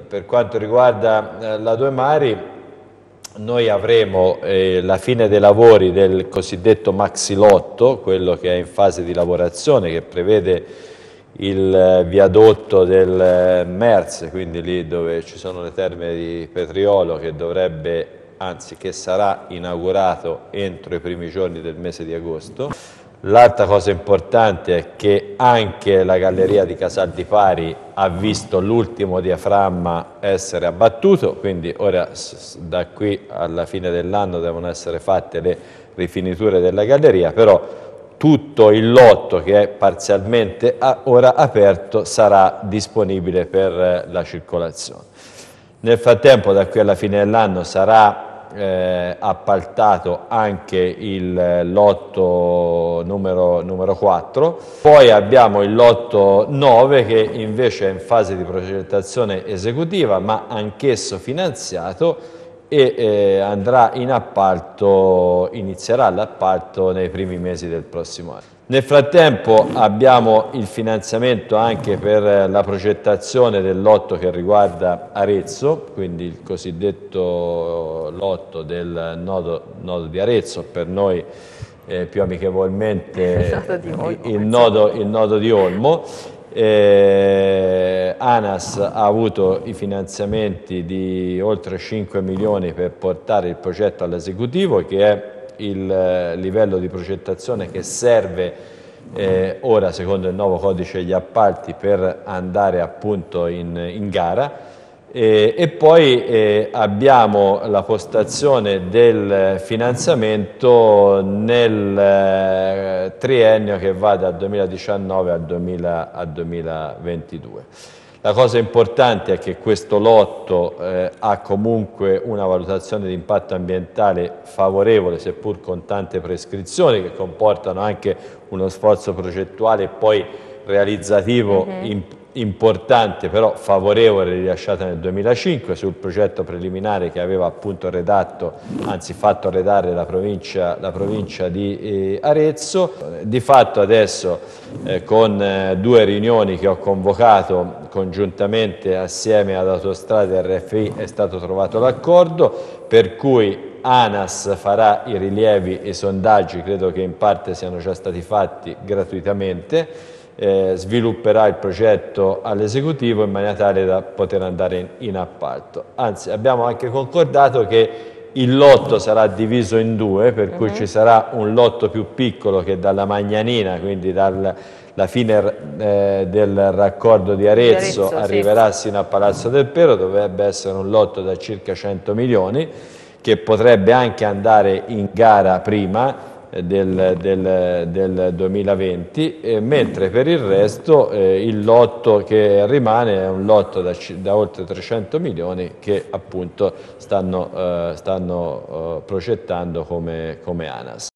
per quanto riguarda la Due Mari, noi avremo la fine dei lavori del cosiddetto maxilotto, quello che è in fase di lavorazione, che prevede il viadotto del Merse, quindi lì dove ci sono le terme di Petriolo, che dovrebbe, anzi che sarà inaugurato entro i primi giorni del mese di agosto. L'altra cosa importante è che anche la galleria di Casal di Pari ha visto l'ultimo diaframma essere abbattuto, quindi ora da qui alla fine dell'anno devono essere fatte le rifiniture della galleria, però tutto il lotto che è parzialmente ora aperto sarà disponibile per la circolazione. Nel frattempo, da qui alla fine dell'anno sarà appaltato anche il lotto numero 4, poi abbiamo il lotto 9 che invece è in fase di progettazione esecutiva, ma anch'esso finanziato, e andrà in appalto, inizierà l'appalto nei primi mesi del prossimo anno. Nel frattempo abbiamo il finanziamento anche per la progettazione del lotto che riguarda Arezzo, quindi il cosiddetto lotto del nodo di Arezzo, per noi più amichevolmente il nodo di Olmo. ANAS ha avuto i finanziamenti di oltre 5 milioni per portare il progetto all'esecutivo, che è il livello di progettazione che serve ora, secondo il nuovo codice degli appalti, per andare appunto in gara. E poi abbiamo la postazione del finanziamento nel triennio che va dal 2019 al 2022. La cosa importante è che questo lotto ha comunque una valutazione di impatto ambientale favorevole, seppur con tante prescrizioni che comportano anche uno sforzo progettuale e poi realizzativo importante, però favorevole, rilasciata nel 2005 sul progetto preliminare che aveva appunto redatto, anzi fatto redare la provincia di Arezzo. Di fatto adesso con 2 riunioni che ho convocato congiuntamente assieme ad Autostrade e RFI è stato trovato l'accordo, per cui ANAS farà i rilievi e i sondaggi, credo che in parte siano già stati fatti gratuitamente, svilupperà il progetto all'esecutivo in maniera tale da poter andare in appalto. Anzi, abbiamo anche concordato che il lotto sarà diviso in 2, per cui ci sarà un lotto più piccolo che dalla Magnanina, quindi dalla fine del raccordo di Arezzo arriverà sino a Palazzo del Pero, dovrebbe essere un lotto da circa 100 milioni, che potrebbe anche andare in gara prima del 2020, mentre per il resto il lotto che rimane è un lotto da oltre 300 milioni che appunto stanno progettando come ANAS.